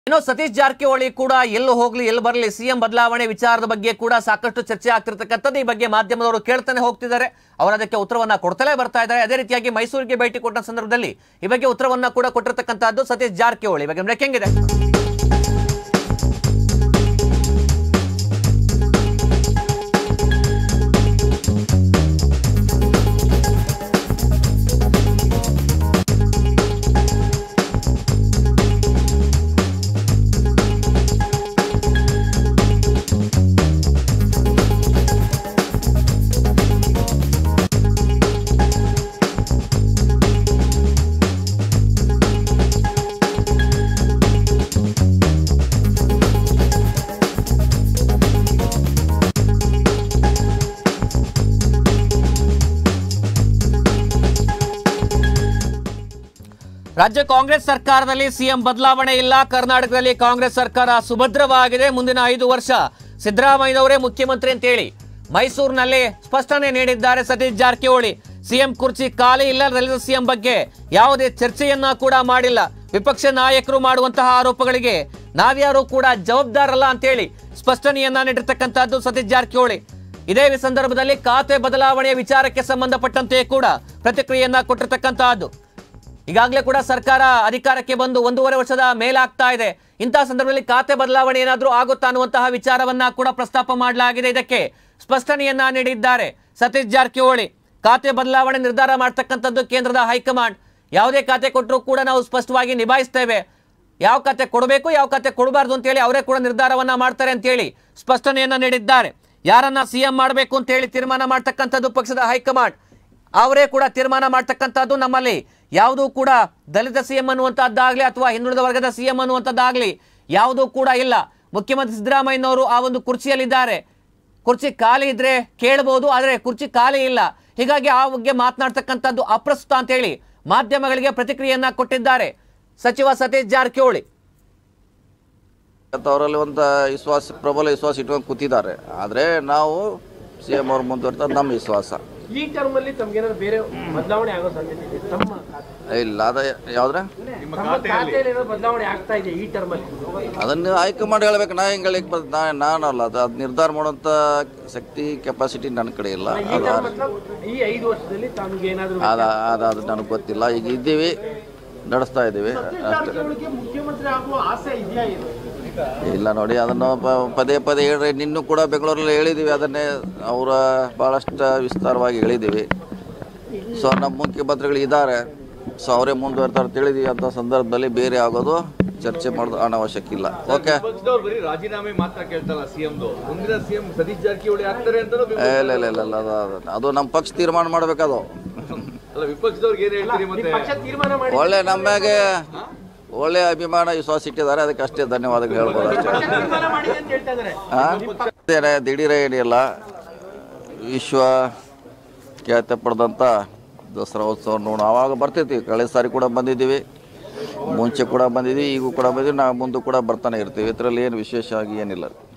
ಇನ್ನು ಸತೀಶ್ ಜಾರಕಿಹೊಳಿ ಕೂಡ ಎಲ್ಲೂ ಹೋಗ್ಲಿ ಎಲ್ಲಿ ಬರಲಿ ಸಿಎಂ ಬದಲಾವಣೆ ವಿಚಾರದ ಬಗ್ಗೆ ಕೂಡ ಸಾಕಷ್ಟು ಚರ್ಚೆ ಆಗ್ತಿರ್ತಕ್ಕಂಥದ್ದು. ಈ ಬಗ್ಗೆ ಮಾಧ್ಯಮದವರು ಕೇಳ್ತಾನೆ ಹೋಗ್ತಿದ್ದಾರೆ, ಅವರು ಅದಕ್ಕೆ ಉತ್ತರವನ್ನ ಕೊಡ್ತಲೇ ಬರ್ತಾ ಇದ್ದಾರೆ. ಅದೇ ರೀತಿಯಾಗಿ ಮೈಸೂರಿಗೆ ಭೇಟಿ ಕೊಟ್ಟ ಸಂದರ್ಭದಲ್ಲಿ ಈ ಬಗ್ಗೆ ಉತ್ತರವನ್ನ ಕೂಡ ಕೊಟ್ಟಿರ್ತಕ್ಕಂಥದ್ದು ಸತೀಶ್ ಜಾರಕಿಹೊಳಿ. ಬಗ್ಗೆ ಬ್ರೇಕಿಂಗ್ ಇದೆ. ರಾಜ್ಯ ಕಾಂಗ್ರೆಸ್ ಸರ್ಕಾರದಲ್ಲಿ ಸಿಎಂ ಬದಲಾವಣೆ ಇಲ್ಲ. ಕರ್ನಾಟಕದಲ್ಲಿ ಕಾಂಗ್ರೆಸ್ ಸರ್ಕಾರ ಸುಭದ್ರವಾಗಿದೆ. ಮುಂದಿನ 5 ವರ್ಷ ಸಿದ್ದರಾಮಯ್ಯನವರೇ ಮುಖ್ಯಮಂತ್ರಿ ಅಂತ ಹೇಳಿ ಮೈಸೂರಿನಲ್ಲಿ ಸ್ಪಷ್ಟನೆ ನೀಡಿದ್ದಾರೆ ಸತೀಶ್ ಜಾರಕಿಹೊಳಿ. ಸಿಎಂ ಕುರ್ಚಿ ಖಾಲಿ ಇಲ್ಲ. ದಲಿತ ಸಿಎಂ ಬಗ್ಗೆ ಯಾವುದೇ ಚರ್ಚೆಯನ್ನ ಕೂಡ ಮಾಡಿಲ್ಲ. ವಿಪಕ್ಷ ನಾಯಕರು ಮಾಡುವಂತಹ ಆರೋಪಗಳಿಗೆ ನಾವ್ಯಾರು ಕೂಡ ಜವಾಬ್ದಾರಲ್ಲ ಅಂತ ಹೇಳಿ ಸ್ಪಷ್ಟನೆಯನ್ನ ನೀಡಿರ್ತಕ್ಕಂಥದ್ದು ಸತೀಶ್ ಜಾರಕಿಹೊಳಿ. ಇದೇ ಸಂದರ್ಭದಲ್ಲಿ ಖಾತೆ ಬದಲಾವಣೆಯ ವಿಚಾರಕ್ಕೆ ಸಂಬಂಧಪಟ್ಟಂತೆ ಕೂಡ ಪ್ರತಿಕ್ರಿಯೆಯನ್ನ ಕೊಟ್ಟಿರ್ತಕ್ಕಂಥದ್ದು. ಈಗಾಗಲೇ ಕೂಡ ಸರ್ಕಾರ ಅಧಿಕಾರಕ್ಕೆ ಬಂದು 1.5 ವರ್ಷದ ಮೇಲಾಗ್ತಾ ಇದೆ. ಇಂತಹ ಸಂದರ್ಭದಲ್ಲಿ ಖಾತೆ ಬದಲಾವಣೆ ಏನಾದರೂ ಆಗುತ್ತಾ ಅನ್ನುವಂತಹ ವಿಚಾರವನ್ನ ಕೂಡ ಪ್ರಸ್ತಾಪ ಮಾಡಲಾಗಿದೆ. ಇದಕ್ಕೆ ಸ್ಪಷ್ಟನೆಯನ್ನ ನೀಡಿದ್ದಾರೆ ಸತೀಶ್ ಜಾರಕಿಹೊಳಿ. ಖಾತೆ ಬದಲಾವಣೆ ನಿರ್ಧಾರ ಮಾಡ್ತಕ್ಕಂಥದ್ದು ಕೇಂದ್ರದ ಹೈಕಮಾಂಡ್. ಯಾವುದೇ ಖಾತೆ ಕೊಟ್ಟರೂ ಕೂಡ ನಾವು ಸ್ಪಷ್ಟವಾಗಿ ನಿಭಾಯಿಸ್ತೇವೆ. ಯಾವ ಖಾತೆ ಕೊಡಬೇಕು, ಯಾವ ಖಾತೆ ಕೊಡಬಾರ್ದು ಅಂತೇಳಿ ಅವರೇ ಕೂಡ ನಿರ್ಧಾರವನ್ನ ಮಾಡ್ತಾರೆ ಅಂತೇಳಿ ಸ್ಪಷ್ಟನೆಯನ್ನ ನೀಡಿದ್ದಾರೆ. ಯಾರನ್ನ ಸಿಎಂ ಮಾಡಬೇಕು ಅಂತ ಹೇಳಿ ತೀರ್ಮಾನ ಮಾಡ್ತಕ್ಕಂಥದ್ದು ಪಕ್ಷದ ಹೈಕಮಾಂಡ್. ಅವರೇ ಕೂಡ ತೀರ್ಮಾನ ಮಾಡ್ತಕ್ಕಂಥದ್ದು. ನಮ್ಮಲ್ಲಿ ಯಾವುದೂ ಕೂಡ ದಲಿತ ಸಿಎಂ ಅನ್ನುವಂಥದ್ದಾಗಲಿ ಅಥವಾ ಹಿಂದುಳಿದ ವರ್ಗದ ಸಿಎಂ ಅನ್ನುವಂಥದ್ದಾಗಲಿ ಯಾವುದೂ ಕೂಡ ಇಲ್ಲ. ಮುಖ್ಯಮಂತ್ರಿ ಸಿದ್ದರಾಮಯ್ಯನವರು ಆ ಒಂದು ಕುರ್ಚಿಯಲ್ಲಿದ್ದಾರೆ. ಕುರ್ಚಿ ಖಾಲಿ ಇದ್ರೆ ಕೇಳಬಹುದು, ಆದರೆ ಕುರ್ಚಿ ಖಾಲಿ ಇಲ್ಲ. ಹೀಗಾಗಿ ಆ ಬಗ್ಗೆ ಮಾತನಾಡ್ತಕ್ಕಂಥದ್ದು ಅಪ್ರಸ್ತುತ ಅಂತ ಹೇಳಿ ಮಾಧ್ಯಮಗಳಿಗೆ ಪ್ರತಿಕ್ರಿಯೆಯನ್ನ ಕೊಟ್ಟಿದ್ದಾರೆ ಸಚಿವ ಸತೀಶ್ ಜಾರಕಿಹೊಳಿ. ಅವರಲ್ಲಿ ಒಂದು ಪ್ರಬಲ ವಿಶ್ವಾಸ ಇಟ್ಕೊಂಡು ಕೂತಿದ್ದಾರೆ. ಆದರೆ ನಾವು ಸಿಎಂ ಅವ್ರು ಮುಂದುವರಿತಾರೆ ನಮ್ಮ ವಿಶ್ವಾಸ. ಈ ಟರ್ಮ್ ಅಲ್ಲಿ ತಮಗೇನಾದ್ರು ಬೇರೆ ಬದಲಾವಣೆ ಆಗೋ ಸಾಧ್ಯತೆ ಇದೆ? ತಮ್ಮ ಇಲ್ಲ, ಅದ ಯಾವ್ದ್ರೆ ಬದಲಾವಣೆ ಆಗ್ತಾ ಇದೆ ಈ ಟರ್ಮ್ ಅಲ್ಲಿ? ಅದನ್ನು ಹೈಕಮಾಂಡ್ ಹೇಳ್ಬೇಕು. ನಾ ಹೆಂಗೆ ಹೇಳಿಕ್ ನಾನಲ್ಲ, ಅದು ನಿರ್ಧಾರ ಮಾಡುವಂತ ಶಕ್ತಿ ಕೆಪಾಸಿಟಿ ನನ್ನ ಕಡೆ ಇಲ್ಲ. ಈ 5 ವರ್ಷದಲ್ಲಿ ತಮಗೆ ಏನಾದ್ರು ಅದು ನನಗೆ ಗೊತ್ತಿಲ್ಲ. ಈಗ ಇದ್ದೀವಿ, ನಡೆಸ್ತಾ ಇದ್ದೀವಿ ಅಷ್ಟೇ. ಮುಖ್ಯಮಂತ್ರಿ ಆಗುವ ಆಸೆ ಇದೆಯಾ? ಇಲ್ಲ ನೋಡಿ, ಅದನ್ನು ಪದೇ ಪದೇ ಹೇಳ್ರಿ. ನಿನ್ನೂ ಕೂಡ ಬೆಂಗಳೂರಲ್ಲಿ ಹೇಳಿದ್ದೀವಿ, ಅದನ್ನೇ ಅವರ ಭಾಳಷ್ಟು ವಿಸ್ತಾರವಾಗಿ ಹೇಳಿದ್ದೀವಿ. ಸೊ ನಮ್ಮ ಮುಖ್ಯಮಂತ್ರಿಗಳು ಇದ್ದಾರೆ, ಸೊ ಅವರೇ ಮುಂದುವರ್ತಾರೆ ಅಂತ ಹೇಳಿದೀವಿ. ಅಂತ ಸಂದರ್ಭದಲ್ಲಿ ಬೇರೆ ಆಗೋದು ಚರ್ಚೆ ಮಾಡೋದು ಅನಾವಶ್ಯಕ ಇಲ್ಲ. ಓಕೆ, ರಾಜೀನಾಮೆ ಮಾತ್ರ ಕೇಳ್ತಲ್ಲ ಸಿಎಂದು, ಮುಂದಿನ ಸಿಎಂ ಸತೀಶ್ ಜಾರಕಿಹೊಳಿ ಆಗ್ತಾರೆ ಅಂತ ಇಲ್ಲ, ಅದು ನಮ್ಮ ಪಕ್ಷ ತೀರ್ಮಾನ ಮಾಡ್ಬೇಕದು. ವಿಪಕ್ಷದವ್ರಿಗೆ ಏನು ಹೇಳ್ತೀರಿ? ಮತ್ತೆ ಒಳ್ಳೆ ನಮ್ಮಗೆ ಒಳ್ಳೆ ಅಭಿಮಾನ ವಿಶ್ವಾಸ ಇಟ್ಟಿದ್ದಾರೆ, ಅದಕ್ಕೆ ಅಷ್ಟೇ ಧನ್ಯವಾದಗಳು ಹೇಳ್ಬೋದು ಅಷ್ಟೇ. ದಿಢೀರ ಏನಿಲ್ಲ, ವಿಶ್ವ ಖ್ಯಾತಿ ಪಡೆದಂಥ ದಸರಾ ಉತ್ಸವ ನೋಡು ಆವಾಗ ಬರ್ತಿರ್ತೀವಿ. ಕಳೆದ ಸಾರಿ ಕೂಡ ಬಂದಿದ್ದೀವಿ, ಮುಂಚೆ ಕೂಡ ಬಂದಿದ್ದೀವಿ, ಈಗೂ ಕೂಡ ಬಂದಿದ್ದೀವಿ, ನಾವು ಮುಂದೆ ಕೂಡ ಬರ್ತಾನೆ ಇರ್ತೀವಿ. ಇದರಲ್ಲಿ ಏನು ವಿಶೇಷವಾಗಿ ಏನಿಲ್ಲ.